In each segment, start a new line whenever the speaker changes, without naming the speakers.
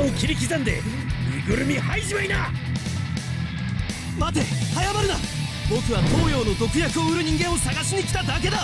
を切り刻んで身ぐるみ吐いじまいな。
待て、早まるな。僕は東洋の毒薬を売る人間を探しに来ただけだ。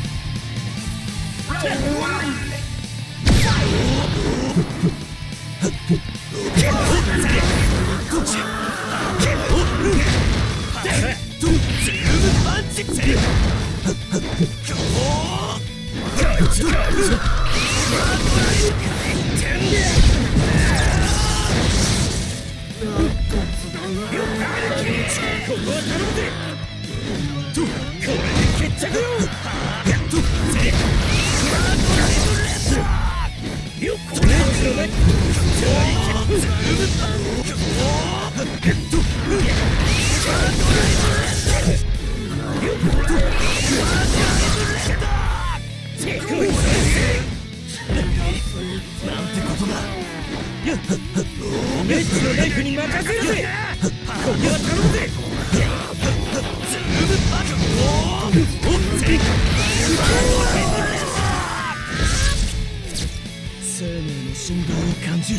ここは頼むぜ。これで決着よ。よっこれじゃない。
なんてことだ。
メッチのナイフに任せるぜ。ここは頼むぜ。
生命の振動を感じる。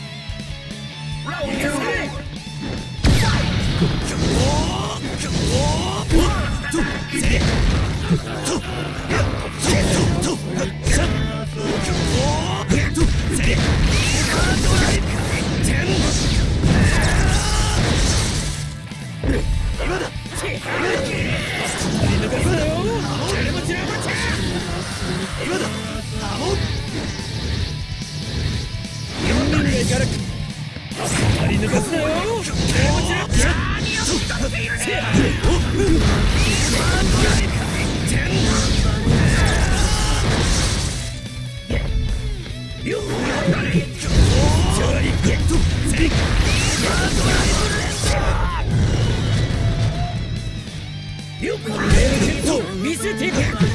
見せて。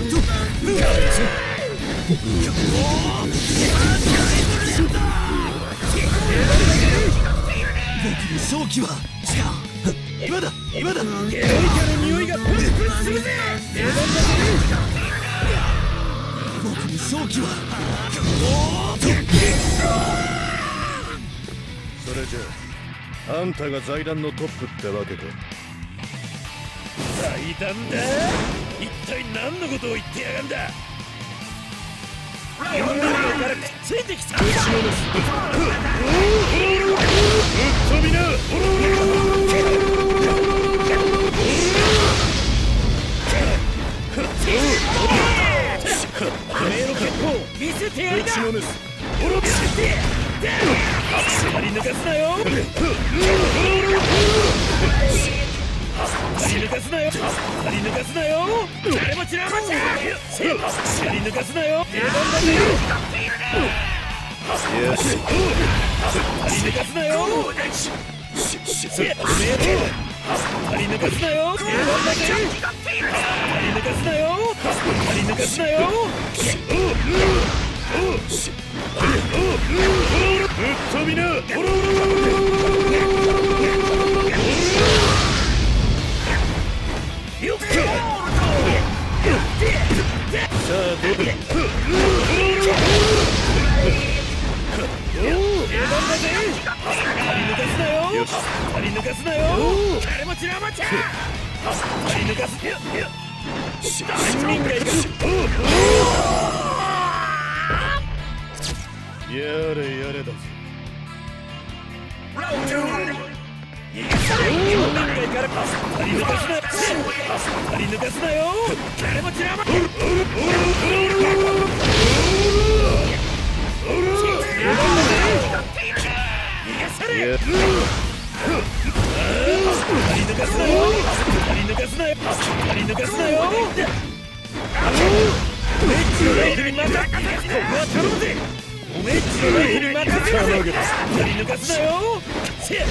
僕の勝機は今だ、今だ。
ゲロイカの匂いがプンプンするぜ。
僕の勝機は
それじゃあんたが財団のトップってわけか。
財団だ。一体何のことを言ってやがんだ。4秒からくっついてきたんだ。ぶっ飛びな。てめえの結構見せてやりな。見せて張り抜かすなよ。張り抜かすなよ。張り抜かすなよ。誰も散らばっちゃ。張り抜かすなよ。出番だぜ。
よし。
張り抜かすなよ。てめえ張り抜かすなよ。出番だぜ。張り抜かすなよ。張り抜かすなよ。ぶっ飛びな。さあどうだ。出番だぜ。張り抜かすなよ。張り抜かすなよ。誰も散らばっちゃ。張り抜かす。何人がいるか。
やれやれだぜ。
4人がいるから張り抜かすな。張り抜かすなよ。誰も散らばっちゃ。張り抜かすなよ。張り抜かすなよ。張り抜かすなよ。メッチのライフに任せ。ここは頼むぜ。メッチのライフに任せるぜ。張り抜かすなよ。任せる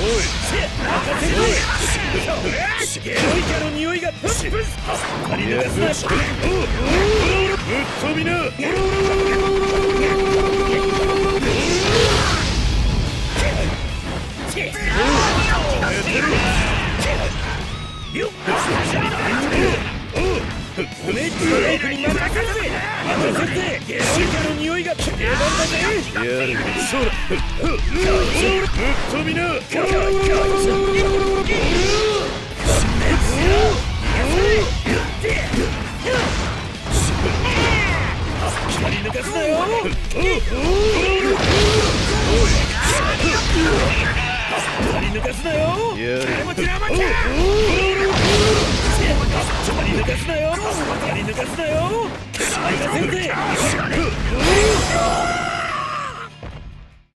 ぜ。ゲロイカの匂いがプンプン。張り抜かすな。ぶっ飛びな。よっ。メッチのライフに任せるぜ。任せて。ゲロイカの匂いが出番だぜ。
やれ。
張
勝だ。飛びな。
切り抜かすなよ。切り抜かすなよ。
やれ。
切り抜かすなよ。切り抜かすなよ。切り抜かせんぜ。